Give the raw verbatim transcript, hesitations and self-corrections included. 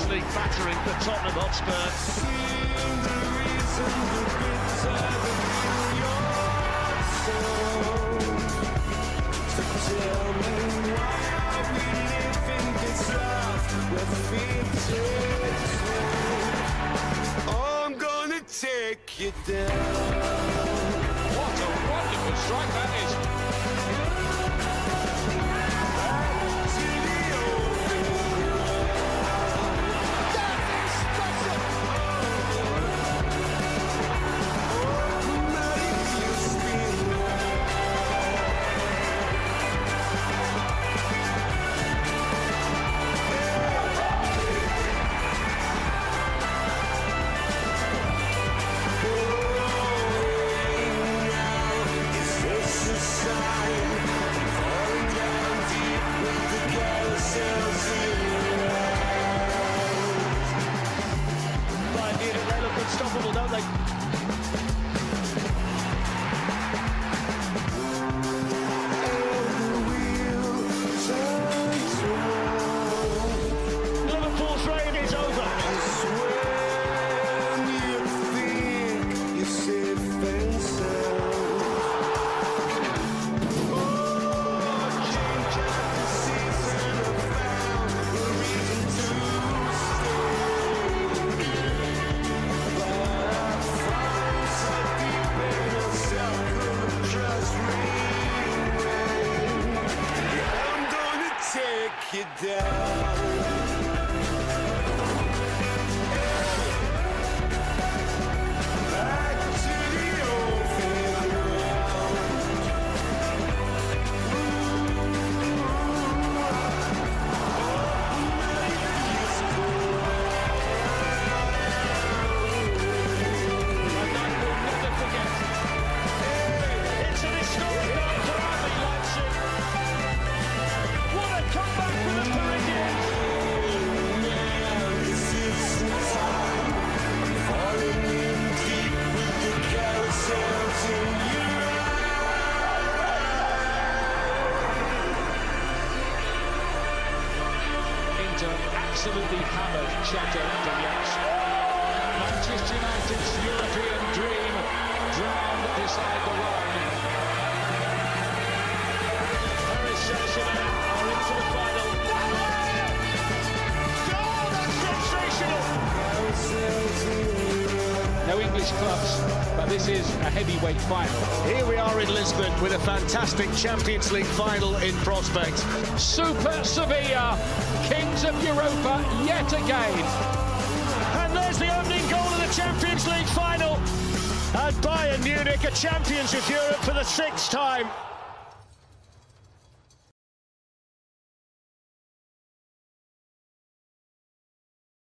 League battering for Tottenham Hotspur. I'm gonna take you down. What a wonderful strike that is. Unstoppable, don't they? Liverpool's reign is over. When you think you're safe and sound. Oh, change of the season, I found a reason to you down. Back to the old fairground. It's an historic night for R B Leipzig. What a comeback for the Parisians! This is the time. I'm falling in deep with the carousels in your eyes. Inter absolutely hammered Shakhtar Donetsk. Manchester United's European dream drowned beside the line. Paris Saint-Germain are into the final. Oh, that's sensational! No English clubs, but this is a heavyweight final. Here we are in Lisbon with a fantastic Champions League final in prospect. Super Sevilla, kings of Europa yet again. And there's the opening goal of the Champions League final. And Bayern Munich are champions of Europe for the sixth time.